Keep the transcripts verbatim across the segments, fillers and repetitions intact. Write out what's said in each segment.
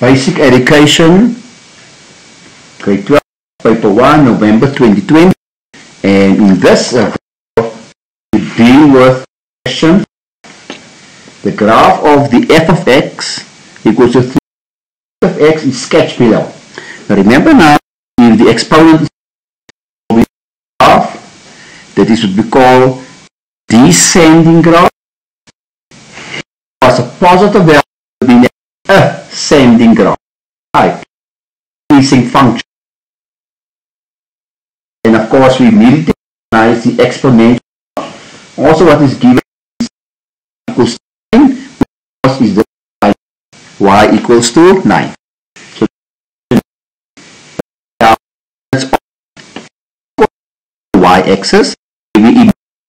Basic Education, grade twelve, paper one, November twenty twenty. And in this uh, we deal with question. The graph of the f of x equals to three of x is sketched below. Now remember now, if the exponent is the graph, that is what we call descending graph. As a positive value will be ascending graph. Right. Increasing function. And of course we immediately recognize the exponential. Also what is given is equals to nine, because is the y equals to nine. So that's all y-axis. We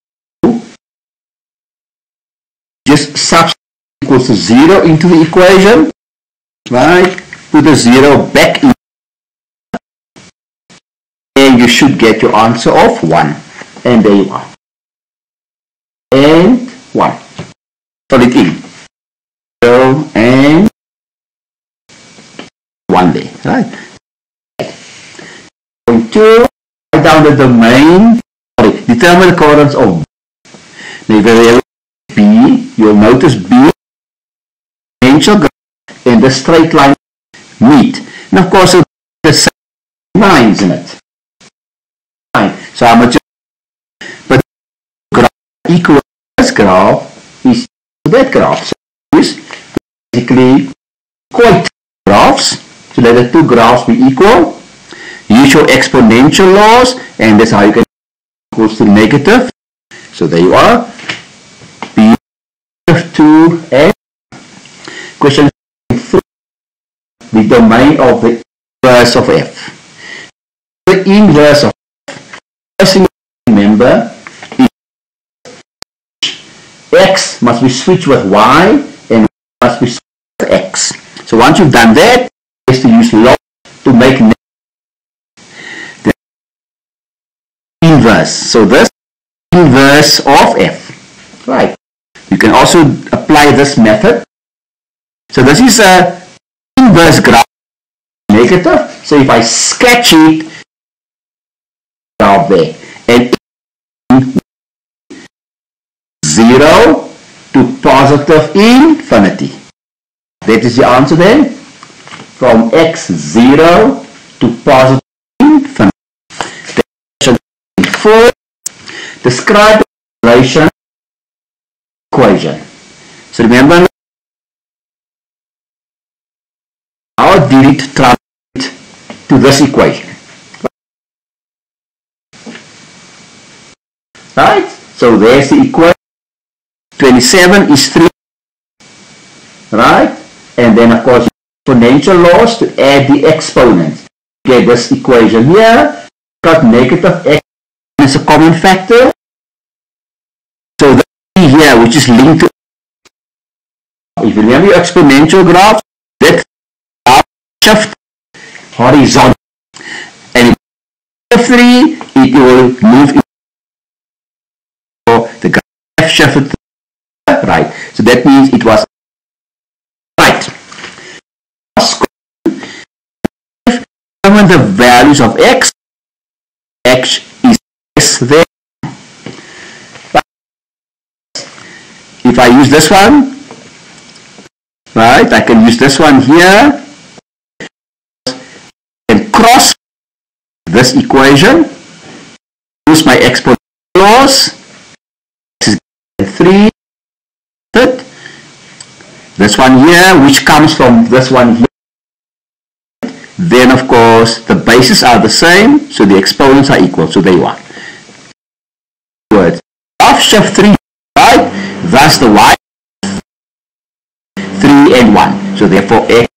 just substitute equals to zero into the equation, right? Put the zero back in, and you should get your answer of one. And there you are. And one. Put it in. Zero and one there, right? Point two, write down the domain. Sorry, determine the coordinates of the variable B. You'll notice B and the straight line meet. And of course, it's the same lines in it. So how much? But graph equal this graph is that graph. So it's basically quite graphs. So let the two graphs be equal. Use your exponential laws, and that's how you can equals to negative. So there you are. B two and question three, the domain of the inverse of f. The inverse of f, first thing to remember is x must be switched with y and y must be switched with x. So once you've done that, is to use log to make the inverse. So this inverse of f, right? You can also apply this method. So this is a inverse graph, negative. So if I sketch it, graph there, and zero to positive infinity. That is the answer then. From x zero to positive infinity. Question four. Describe the relation equation. So remember, how did it translate to this equation? Right? So there's the equation. twenty-seven is three. Right? And then of course exponential laws to add the exponents. Get this equation here. Got negative x as a common factor. So the here which is linked to, if you remember your exponential graph, that shift horizontal, and if three it will move into the graph shifted to the right. So that means it was right. Determine the values of x. X is this there. If I use this one, right, I can use this one here and cross this equation, use my exponential laws, this is three, this one here, which comes from this one here. Then of course the bases are the same, so the exponents are equal, so there you are. Words. Half shift three, right? Thus the y three and one. So therefore x